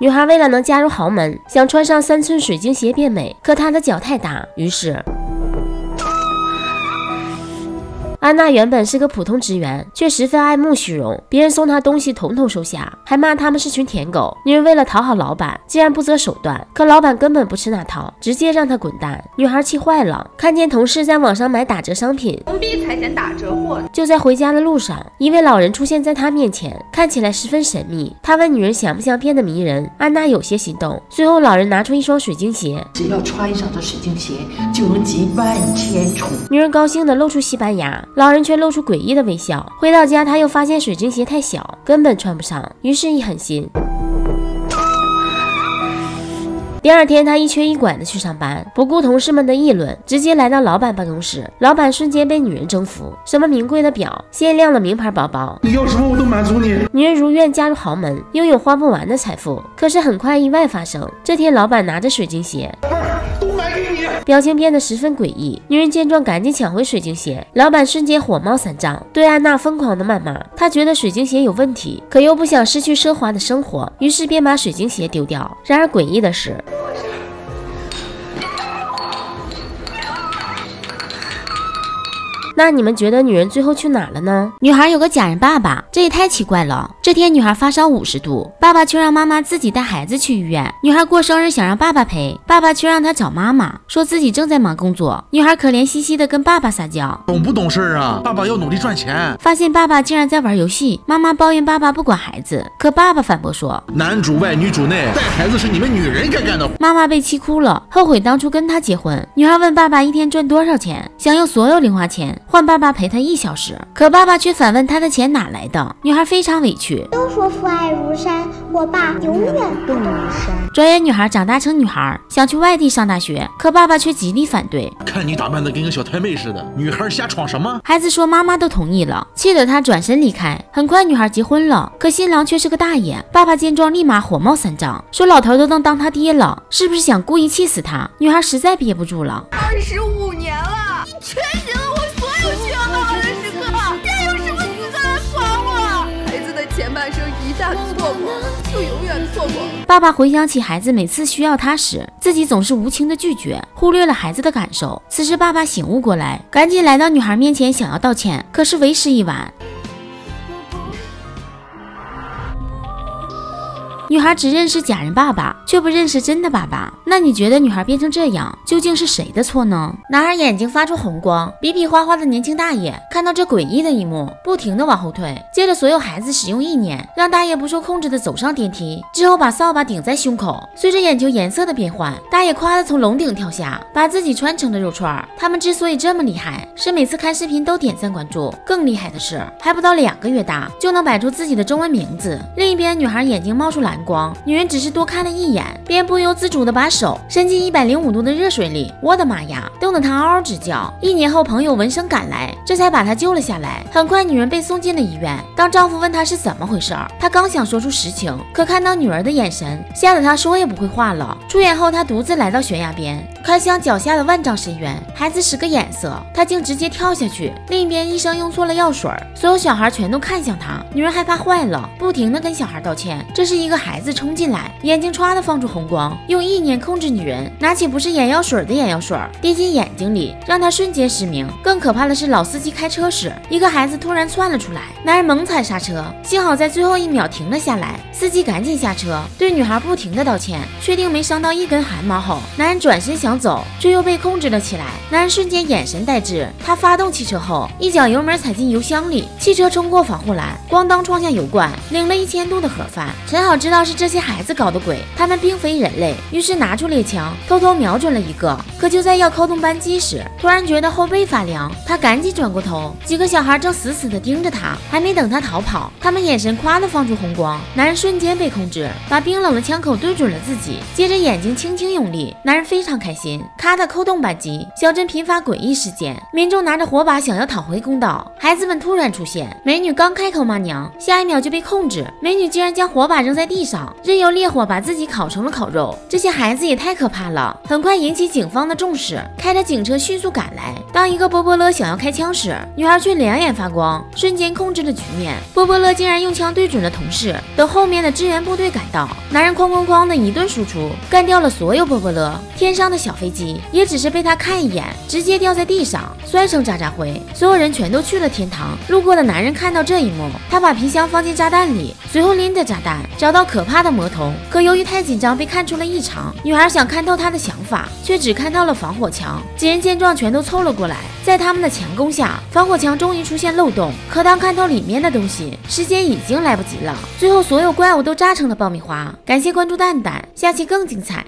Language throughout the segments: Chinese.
女孩为了能加入豪门，想穿上3寸水晶鞋变美，可她的脚太大，于是安娜原本是个普通职员，却十分爱慕虚荣，别人送她东西统统收下，还骂他们是群舔狗。女人为了讨好老板，竟然不择手段，可老板根本不吃那套，直接让她滚蛋。女孩气坏了，看见同事在网上买打折商品， 封闭才嫌打折货。 就在回家的路上，一位老人出现在她面前，看起来十分神秘。他问女人想不想变得迷人，安娜有些心动。随后老人拿出一双水晶鞋， 只要穿上这水晶鞋，就能集万千宠。 女人高兴地露出西班牙，老人却露出诡异的微笑。回到家，他又发现水晶鞋太小，根本穿不上，于是一狠心。第二天，他一瘸一拐的去上班，不顾同事们的议论，直接来到老板办公室。老板瞬间被女人征服，什么名贵的表、限量的名牌包包， 你要什么我都满足你。 女人如愿加入豪门，拥有花不完的财富。可是很快意外发生，这天老板拿着水晶鞋， 都买给你， 表情变得十分诡异。女人见状赶紧抢回水晶鞋，老板瞬间火冒三丈，对安娜疯狂的谩骂。他觉得水晶鞋有问题，可又不想失去奢华的生活，于是便把水晶鞋丢掉。然而诡异的是，那你们觉得女人最后去哪了呢？女孩有个假人爸爸，这也太奇怪了。这天女孩发烧50度，爸爸却让妈妈自己带孩子去医院。女孩过生日想让爸爸陪，爸爸却让她找妈妈，说自己正在忙工作。女孩可怜兮兮的跟爸爸撒娇， 懂不懂事啊？爸爸要努力赚钱。 发现爸爸竟然在玩游戏，妈妈抱怨爸爸不管孩子，可爸爸反驳说， 男主外女主内，带孩子是你们女人该干的。 妈妈被气哭了，后悔当初跟他结婚。女孩问爸爸一天赚多少钱，想用所有零花钱换爸爸陪她1小时，可爸爸却反问她的钱哪来的。女孩非常委屈， 都说父爱如山，我爸永远不如山。 转眼女孩长大成女孩，想去外地上大学，可爸爸却极力反对。 看你打扮的跟个小太妹似的，女孩瞎闯什么？ 孩子说妈妈都同意了，气得她转身离开。很快女孩结婚了，可新郎却是个大爷。爸爸见状立马火冒三丈，说老头都能当他爹了，是不是想故意气死他？女孩实在憋不住了 ，25年了，你全给了我所有需要到的时刻，现在有什么资格来管我？孩子的前半生一旦错过，就永远错过。 爸爸回想起孩子每次需要他时，自己总是无情的拒绝，忽略了孩子的感受。此时爸爸醒悟过来，赶紧来到女孩面前想要道歉，可是为时已晚。女孩只认识假人爸爸，却不认识真的爸爸。那你觉得女孩变成这样，究竟是谁的错呢？男孩眼睛发出红光，比比划划的年轻大爷看到这诡异的一幕，不停地往后退，接着所有孩子使用意念，让大爷不受控制的走上电梯，之后把扫把顶在胸口。随着眼球颜色的变换，大爷夸地从楼顶跳下，把自己穿成了肉串。他们之所以这么厉害，是每次看视频都点赞关注。更厉害的是，还不到2个月大就能摆出自己的中文名字。另一边，女孩眼睛冒出蓝光，女人只是多看了一眼，便不由自主的把手伸进105度的热水里。我的妈呀，冻得她嗷嗷直叫。1年后，朋友闻声赶来，这才把她救了下来。很快，女人被送进了医院。当丈夫问她是怎么回事，她刚想说出实情，可看到女儿的眼神，吓得她说也不会话了。出院后，她独自来到悬崖边，看向脚下的万丈深渊。孩子使个眼色，她竟直接跳下去。另一边，医生用错了药水，所有小孩全都看向她。女人害怕坏了，不停的跟小孩道歉。这是一个孩子冲进来，眼睛唰的放出红光，用意念控制女人，拿起不是眼药水的眼药水滴进眼睛里，让她瞬间失明。更可怕的是，老司机开车时，一个孩子突然窜了出来，男人猛踩刹车，幸好在最后1秒停了下来。司机赶紧下车，对女孩不停的道歉，确定没伤到一根汗毛后，男人转身想走，却又被控制了起来。男人瞬间眼神呆滞，他发动汽车后，一脚油门踩进油箱里，汽车冲过防护栏，咣当撞向油罐，领了1000度的盒饭。陈好知道是这些孩子搞的鬼，他们并非人类，于是拿出猎枪，偷偷瞄准了一个。可就在要扣动扳机时，突然觉得后背发凉，他赶紧转过头，几个小孩正死死地盯着他，还没等他逃跑，他们眼神咵的放出红光，男人瞬间被控制，把冰冷的枪口对准了自己，接着眼睛轻轻用力，男人非常开心。 心，咔的扣动扳机，小镇频发诡异事件，民众拿着火把想要讨回公道。孩子们突然出现，美女刚开口骂娘，下一秒就被控制，美女竟然将火把扔在地上，任由烈火把自己烤成了烤肉。这些孩子也太可怕了，很快引起警方的重视，开着警车迅速赶来。当一个波波勒想要开枪时，女孩却两眼发光，瞬间控制了局面。波波勒竟然用枪对准了同事，等后面的支援部队赶到，男人哐哐哐的一顿输出，干掉了所有波波勒。天上的小飞机也只是被他看一眼，直接掉在地上，摔成渣渣灰。所有人全都去了天堂。路过的男人看到这一幕，他把皮箱放进炸弹里，随后拎着炸弹找到可怕的魔头。可由于太紧张，被看出了异常。女孩想看透他的想法，却只看到了防火墙。几人见状，全都凑了过来。在他们的强攻下，防火墙终于出现漏洞。可当看透里面的东西，时间已经来不及了。最后，所有怪物都炸成了爆米花。感谢关注蛋蛋，下期更精彩。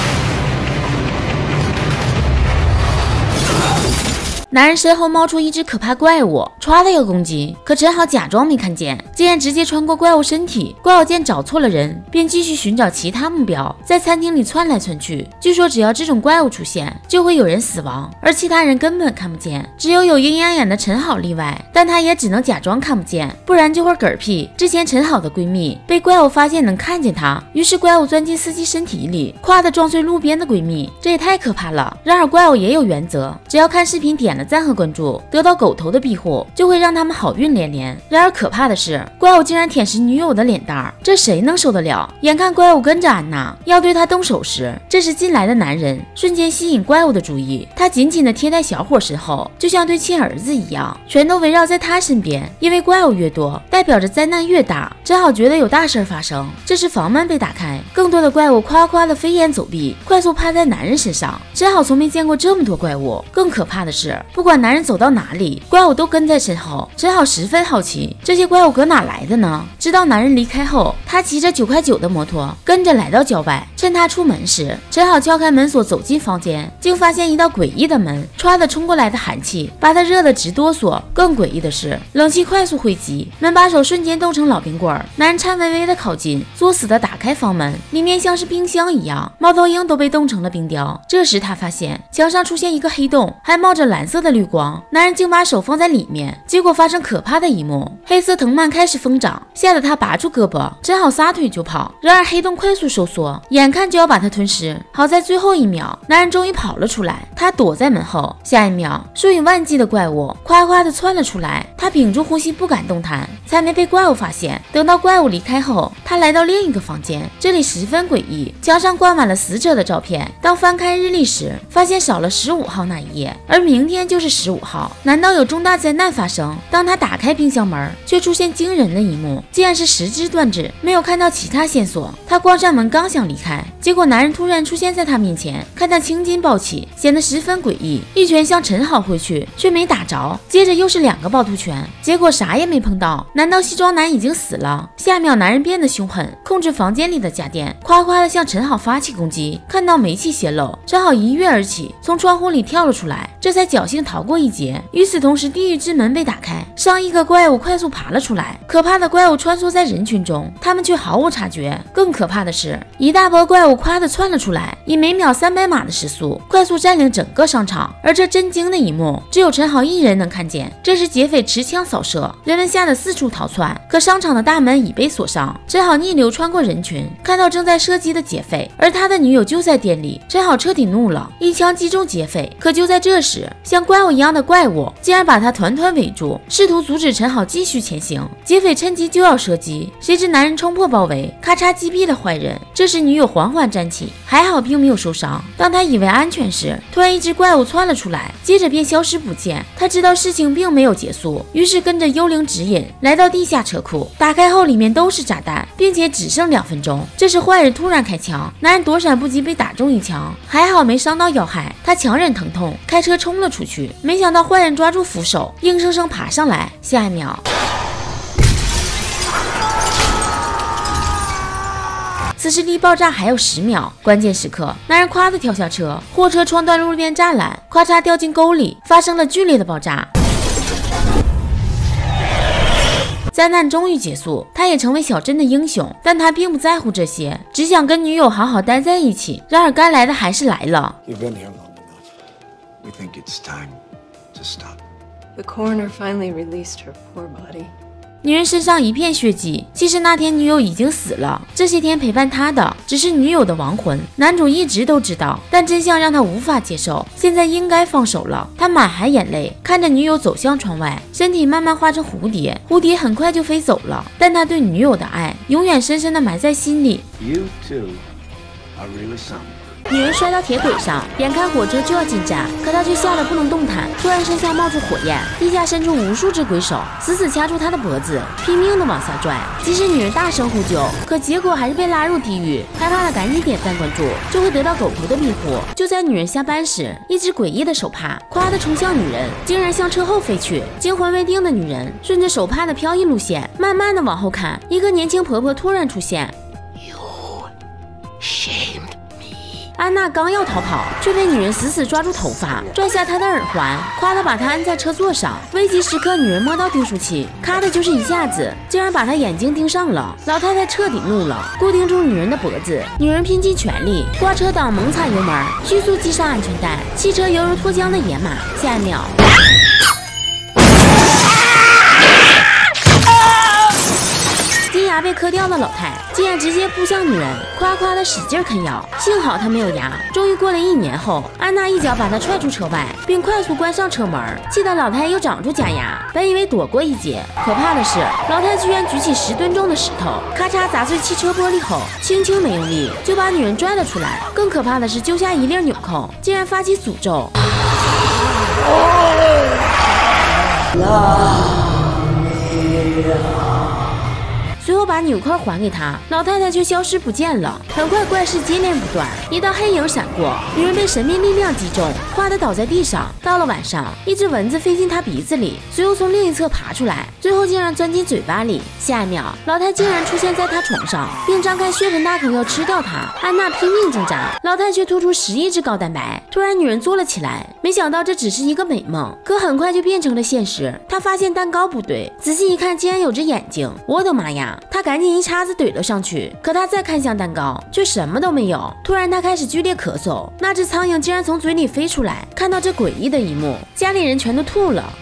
男人身后冒出一只可怕怪物，歘的要攻击，可陈好假装没看见，竟然直接穿过怪物身体。怪物见找错了人，便继续寻找其他目标，在餐厅里窜来窜去。据说只要这种怪物出现，就会有人死亡，而其他人根本看不见，只有阴阳眼的陈好例外，但他也只能假装看不见，不然就会嗝屁。之前陈好的闺蜜被怪物发现能看见她，于是怪物钻进司机身体里，咵的撞碎路边的闺蜜，这也太可怕了。然而怪物也有原则，只要看视频点了赞和关注，得到狗头的庇护，就会让他们好运连连。然而可怕的是，怪物竟然舔舐女友的脸蛋儿，这谁能受得了？眼看怪物跟着安娜要对他动手时，这时进来的男人瞬间吸引怪物的注意，他紧紧地贴在小伙身后，就像对亲儿子一样，全都围绕在他身边。因为怪物越多，代表着灾难越大。真好觉得有大事发生。这时房门被打开，更多的怪物夸夸的飞檐走壁，快速趴在男人身上。真好从没见过这么多怪物。更可怕的是，不管男人走到哪里，怪物都跟在身后。真好十分好奇，这些怪物搁哪来的呢？直到男人离开后，他骑着9.9块的摩托跟着来到郊外。趁他出门时，真好敲开门锁走进房间，竟发现一道诡异的门，唰的冲过来的寒气把他热得直哆嗦。更诡异的是，冷气快速汇集，门把手瞬间冻成老冰棍。男人颤巍巍的靠近，作死的打开房门，里面像是冰箱一样，猫头鹰都被冻成了冰雕。这时他发现墙上出现一个黑洞，还冒着蓝色的绿光，男人竟把手放在里面，结果发生可怕的一幕，黑色藤蔓开始疯长，吓得他拔出胳膊，真好撒腿就跑。然而黑洞快速收缩，眼看就要把他吞噬。好在最后一秒，男人终于跑了出来，他躲在门后。下一秒，数以万计的怪物夸夸的窜了出来，他屏住呼吸不敢动弹，才没被怪物发现。等到怪物离开后，他来到另一个房间，这里十分诡异，墙上挂满了死者的照片。当翻开日历时，发现少了15号那一页，而明天就是15号。难道有重大灾难发生？当他打开冰箱门，却出现惊人的一幕，竟然是10肢断指，没有看到其他线索。他关上门刚想离开，结果男人突然出现在他面前，看他青筋暴起，显得十分诡异，一拳向陈好挥去，却没打着，接着又是2个趵突拳，结果啥也没碰到。难道西装男已经死了？下秒男人变得凶狠，控制房间里的家电，夸夸的向陈好发起攻击。看到煤气泄漏，陈好一跃而起，从窗户里跳了出来，这才侥幸逃过一劫。与此同时，地狱之门被打开，上亿个怪物快速爬了出来，可怕的怪物穿梭在人群中，他们却毫无察觉。更可怕的是，一大波怪物夸的窜了出来，以每秒300码的时速快速占领整个商场。而这震惊的一幕，只有陈好一人能看见。这时劫匪持枪扫射，人们吓得四处逃窜，可商场的大门已被锁上。陈好逆流穿过人群，看到正在射击的劫匪，而他的女友就在店里。陈好彻底怒了，一枪击中劫匪。可就在这时，像怪物一样的怪物竟然把他团团围住，试图阻止陈好继续前行。劫匪趁机就要射击，谁知男人冲破包围，咔嚓击毙了坏人。这时女友缓缓站起，还好并没有受伤。当他以为安全时，突然一只怪物窜了出来，接着便消失不见。他知道事情并没有结束，于是跟着幽灵指引来到地下车库，打开后里面都是炸弹，并且只剩2分钟。这时坏人突然开枪，男人躲闪不及被打中一枪，还好没伤到要害。他强忍疼痛，开车冲了出去，没想到坏人抓住扶手，硬生生爬上来。下一秒，此时离爆炸还有10秒，关键时刻，男人咵的跳下车，货车撞断路边栅栏，咵嚓掉进沟里，发生了剧烈的爆炸。 灾难终于结束，他也成为小镇的英雄，但他并不在乎这些，只想跟女友好好待在一起。然而该来的还是来了。 You've been here long enough. We think it's time to stop. The coroner finally released her poor body. 女人身上一片血迹，其实那天女友已经死了，这些天陪伴他的只是女友的亡魂。男主一直都知道，但真相让他无法接受，现在应该放手了。他满含眼泪看着女友走向窗外，身体慢慢化成蝴蝶，蝴蝶很快就飞走了，但他对女友的爱永远深深的埋在心里。 You two are really something. 女人摔到铁轨上，眼看火车就要进站，可她却吓得不能动弹。突然身下冒出火焰，地下伸出无数只鬼手，死死掐住她的脖子，拼命的往下拽。即使女人大声呼救，可结果还是被拉入地狱。害怕的赶紧点赞关注，就会得到狗头的庇护。就在女人下班时，一只诡异的手帕咵的冲向女人，竟然向车后飞去。惊魂未定的女人顺着手帕的飘逸路线，慢慢的往后看，一个年轻婆婆突然出现。安娜刚要逃跑，却被女人死死抓住头发，拽下她的耳环，夸的把她按在车座上。危急时刻，女人摸到订书器，咔的就是一下子，竟然把她眼睛盯上了。老太太彻底怒了，固定住女人的脖子。女人拼尽全力，挂车档猛踩油门，迅速系上安全带，汽车犹如脱缰的野马。下一秒，金牙被磕掉的老太竟然直接扑向女人，夸夸的使劲啃咬。幸好她没有牙。终于过了1年后，安娜一脚把她踹出车外，并快速关上车门，气得老太又长出假牙。本以为躲过一劫，可怕的是老太居然举起10吨重的石头，咔嚓砸碎汽车玻璃后，轻轻没用力就把女人拽了出来。更可怕的是揪下一粒纽扣，竟然发起诅咒。随后把纽扣还给他，老太太却消失不见了。很快怪事接连不断，一道黑影闪过，女人被神秘力量击中，哗的倒在地上。到了晚上，一只蚊子飞进她鼻子里，随后从另一侧爬出来，最后竟然钻进嘴巴里。下一秒，老太竟然出现在她床上，并张开血盆大口要吃掉她。安娜拼命挣扎，老太却吐出10亿只高蛋白。突然，女人坐了起来，没想到这只是一个美梦，可很快就变成了现实。她发现蛋糕不对，仔细一看，竟然有只眼睛。我的妈呀！他赶紧一叉子怼了上去，可他再看向蛋糕，却什么都没有。突然，他开始剧烈咳嗽，那只苍蝇竟然从嘴里飞出来。看到这诡异的一幕，家里人全都吐了。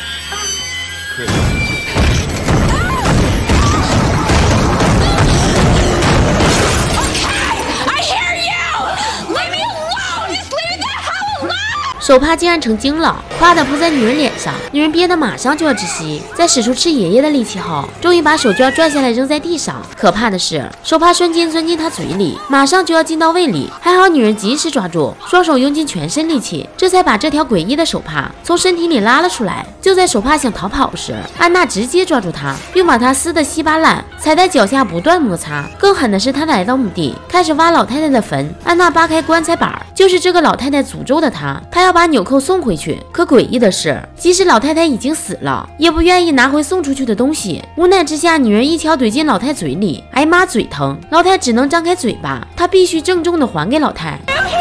手帕竟然成精了，夸的扑在女人脸上，女人憋得马上就要窒息，在使出吃爷爷的力气后，终于把手绢拽下来扔在地上。可怕的是，手帕瞬间钻进她嘴里，马上就要进到胃里，还好女人及时抓住，双手用尽全身力气，这才把这条诡异的手帕从身体里拉了出来。就在手帕想逃跑时，安娜直接抓住她，并把她撕得稀巴烂，踩在脚下不断摩擦。更狠的是，她来到墓地，开始挖老太太的坟。安娜扒开棺材板，就是这个老太太诅咒的她要把纽扣送回去。可诡异的是，即使老太太已经死了，也不愿意拿回送出去的东西。无奈之下，女人一条怼进老太嘴里，哎妈，嘴疼！老太只能张开嘴巴，她必须郑重的还给老太。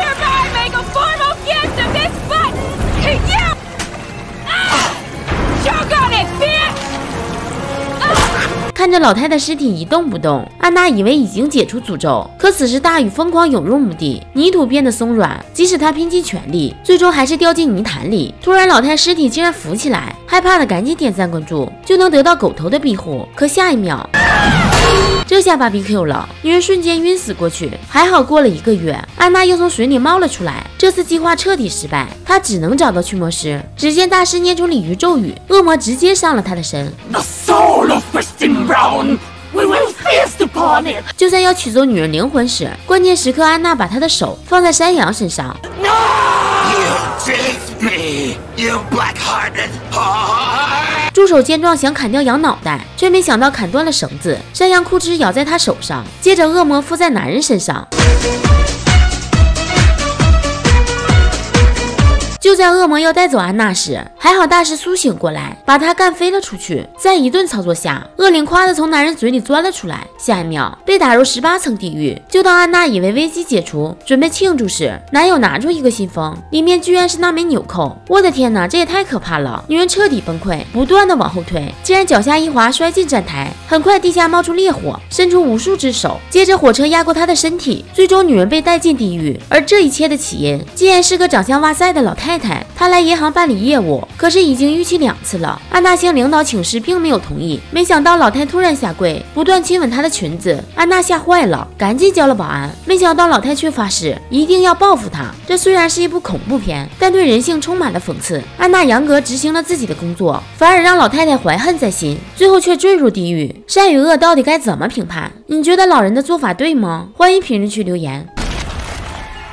看着老太太尸体一动不动，安娜以为已经解除诅咒，可此时大雨疯狂涌入墓地，泥土变得松软，即使她拼尽全力，最终还是掉进泥潭里。突然，老太尸体竟然浮起来，害怕的赶紧点赞关注，就能得到狗头的庇护。可下一秒，这下BBQ了，女人瞬间晕死过去。还好过了1个月，安娜又从水里冒了出来。这次计划彻底失败，她只能找到驱魔师。只见大师念出鲤鱼咒语，恶魔直接上了她的身。就在要取走女人灵魂时，关键时刻，安娜把她的手放在山羊身上。助手见状想砍掉羊脑袋，却没想到砍断了绳子，山羊枯枝咬在他手上，接着恶魔附在男人身上。 就在恶魔要带走安娜时，还好大师苏醒过来，把她干飞了出去。在一顿操作下，恶灵夸的从男人嘴里钻了出来，下一秒被打入18层地狱。就当安娜以为危机解除，准备庆祝时，男友拿出一个信封，里面居然是那枚纽扣。我的天哪，这也太可怕了！女人彻底崩溃，不断的往后退，竟然脚下一滑，摔进站台。很快地下冒出烈火，伸出无数只手，接着火车压过她的身体，最终女人被带进地狱。而这一切的起因，竟然是个长相哇塞的老太太。她来银行办理业务，可是已经逾期2次了。安娜向领导请示，并没有同意。没想到老太突然下跪，不断亲吻她的裙子。安娜吓坏了，赶紧叫了保安。没想到老太却发誓一定要报复她。这虽然是一部恐怖片，但对人性充满了讽刺。安娜严格执行了自己的工作，反而让老太太怀恨在心，最后却坠入地狱。善与恶到底该怎么评判？你觉得老人的做法对吗？欢迎评论区留言。